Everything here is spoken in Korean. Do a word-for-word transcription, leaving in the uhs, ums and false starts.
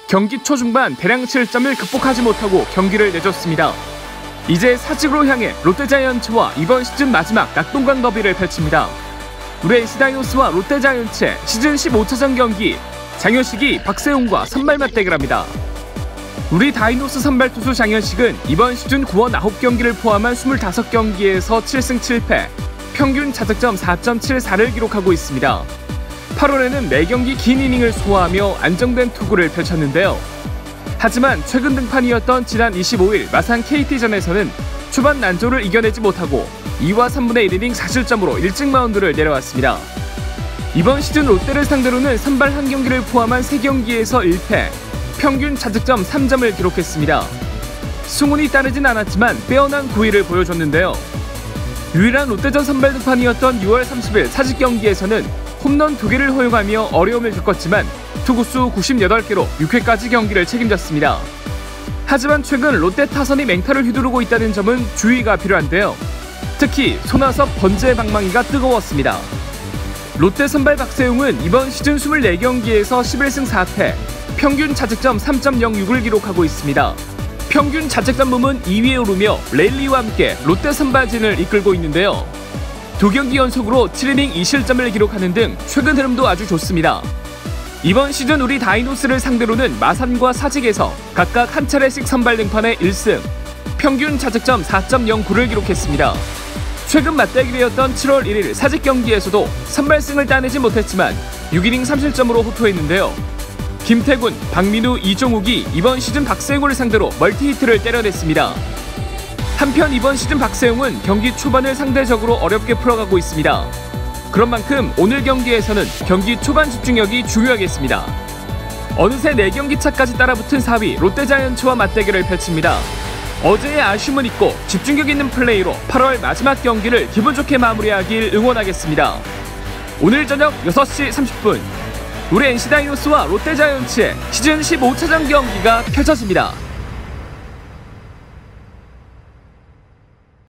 경기 초중반 대량 실점을 극복하지 못하고 경기를 내줬습니다. 이제 사직으로 향해 롯데자이언츠와 이번 시즌 마지막 낙동강 더비를 펼칩니다. 우리 엔씨다이노스와 롯데자이언츠의 시즌 십오 차전 경기, 장현식이 박세웅과 선발 맞대결합니다. 우리 다이노스 선발 투수 장현식은 이번 시즌 구원 아홉 경기를 포함한 이십오 경기에서 칠승 칠패, 평균 자책점 사 점 칠사를 기록하고 있습니다. 팔월에는 매경기 긴 이닝을 소화하며 안정된 투구를 펼쳤는데요. 하지만 최근 등판이었던 지난 이십오일 마산 케이티전에서는 초반 난조를 이겨내지 못하고 이와 삼분의 일 이닝 사 실점으로 일찍 마운드를 내려왔습니다. 이번 시즌 롯데를 상대로는 선발 한 경기를 포함한 세 경기에서 일 패, 평균 자책점 삼 점을 기록했습니다. 승운이 따르진 않았지만 빼어난 구위를 보여줬는데요. 유일한 롯데전 선발 등판이었던 유월 삼십일 사직 경기에서는 홈런 두 개를 허용하며 어려움을 겪었지만 투구수 구십팔 개로 육 회까지 경기를 책임졌습니다. 하지만 최근 롯데 타선이 맹타를 휘두르고 있다는 점은 주의가 필요한데요. 특히 손아섭 번제 방망이가 뜨거웠습니다. 롯데 선발 박세웅은 이번 시즌 이십사 경기에서 십일승 사 패, 평균 자책점 삼 점 영육을 기록하고 있습니다. 평균 자책점 부문 이 위에 오르며 레일리와 함께 롯데 선발진을 이끌고 있는데요. 두 경기 연속으로 칠 이닝 이 실점을 기록하는 등 최근 흐름도 아주 좋습니다. 이번 시즌 우리 다이노스를 상대로는 마산과 사직에서 각각 한 차례씩 선발 등판에 일승, 평균 자책점 사 점 영구를 기록했습니다. 최근 맞대결이었던 칠월 일일 사직 경기에서도 선발승을 따내지 못했지만 육 이닝 삼 실점으로 호투했는데요. 김태군, 박민우, 이종욱이 이번 시즌 박세웅을 상대로 멀티히트를 때려냈습니다. 한편 이번 시즌 박세웅은 경기 초반을 상대적으로 어렵게 풀어가고 있습니다. 그런 만큼 오늘 경기에서는 경기 초반 집중력이 중요하겠습니다. 어느새 네 경기 차까지 따라붙은 사 위 롯데자이언츠와 맞대결을 펼칩니다. 어제의 아쉬움은 있고 집중력 있는 플레이로 팔월 마지막 경기를 기분 좋게 마무리하길 응원하겠습니다. 오늘 저녁 여섯 시 삼십 분 우리 엔씨다이노스와 롯데자이언츠의 시즌 십오 차전 경기가 펼쳐집니다.